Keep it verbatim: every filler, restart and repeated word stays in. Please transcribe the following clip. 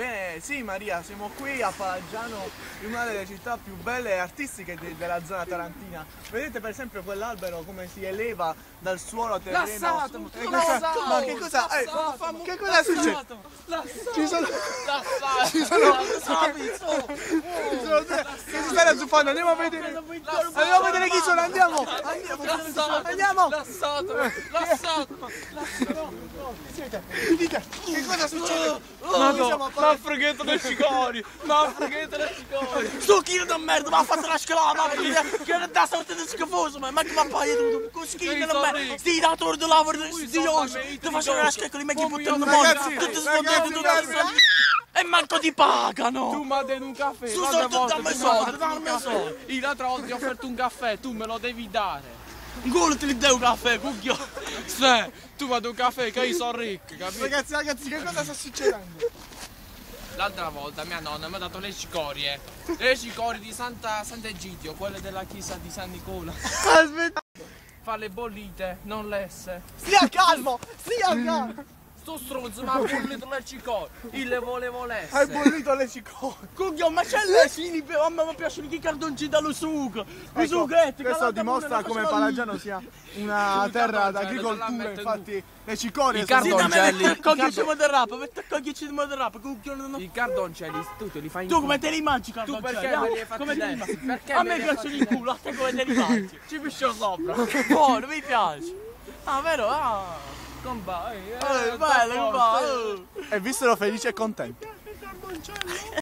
Bene, sì Maria, siamo qui a Palagiano, in una delle città più belle e artistiche de della zona tarantina. Vedete per esempio quell'albero come si eleva dal suolo terreno. Lasciatemi, E questa- lasciatemi, Ma che cosa, eh, lasciatemi, che cosa succede? Ci sono, ci sono, ci sono tre che si stanno azzuffando, andiamo a vedere, andiamo a vedere chi sono, andiamo, andiamo, andiamo. Lasciatemi, lasciatemi. Siete, mi dite, che cosa succede? Ma no, ma freghetto del cicori, ma freghetto del cicori. Sto chilo da merda, ma ha fatto la scalata, che è da sorte di schifoso, ma che ma poi tu con schifo da merda. Sti datori di lavoro di oggi, ti faccio una scacca di me che puttana Ragazzi, tutti ragazzi, sfondati, ragazzi. e manco ti pagano. Tu mi hai dato un caffè. Su l'altra soldi, volta dammi tu i mi hai soldi, dato un dammi i caffè. soldi. Io l'altra volta ti ho offerto un caffè, tu me lo devi dare. Un culo te li dai un caffè, cucchio. Sì, tu mi hai dato un caffè che io sono ricco, capito? Ragazzi, ragazzi, che cosa sta succedendo? L'altra volta mia nonna mi ha dato le cicorie. Le cicorie di Santa, Sant'Egidio, quelle della chiesa di San Nicola. Aspetta, Fa le bollite, non lesse. stia calmo, stia calmo. Sto stronzo mi ha bollito le cicorie. Io le volevo Hai lesse. bollito le cicorie. Cucchio, ma c'è le fini, a me mi piacciono i cartoncini dallo sugo. I sughetti. Questo dimostra come Palagiano sia una terra d'agricoltura, totalmente infatti le cicorie I sono... cardoncelli. Cocchio di rapa, metti cocchio di rapa, cucchio non... I cardoncelli, tu te li fai in Tu come culo. te li mangi, Tu cartoncelli? perché me li hai Ah, fatti come te li te? mangi? Perché A me me li hai piacciono fatti i culo, a te come te li mangi? Ci piscio sopra. Buono, mi piace. Ah, vero? Ah. Compa, eh, Eh, eh, bello, d'accordo. bello. E vissero felici e contenti.